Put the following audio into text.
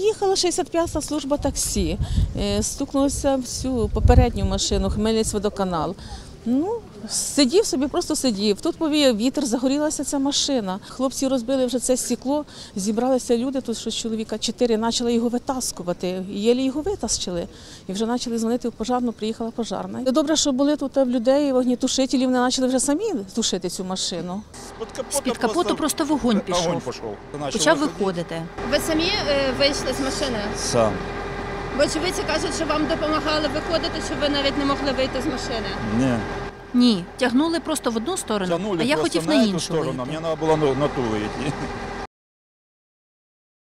Приїхала 65-та служба таксі, стукнулася в цю попередню машину, Хмельницькводоканал. Ну, сидів собі, просто сидів. Тут повіяв вітер, загорілася ця машина. Хлопці розбили вже це стекло, зібралися люди, тут щось чоловіка 4, почали його витаскувати. Єлі його витащили. І вже почали дзвонити в пожарну, приїхала пожарна. Добре, що були тут в людей вогнетушителі, вони почали вже самі тушити цю машину. З-під капоту просто вогонь пішов. Почав виходити. Ви самі вийшли з машини? Сам. Бо очевидці кажуть, що вам допомагали виходити, що ви навіть не могли вийти з машини. Ні. Ні, тягнули просто в одну сторону, а я хотів на іншу вийти. Мені треба було на ту вийти.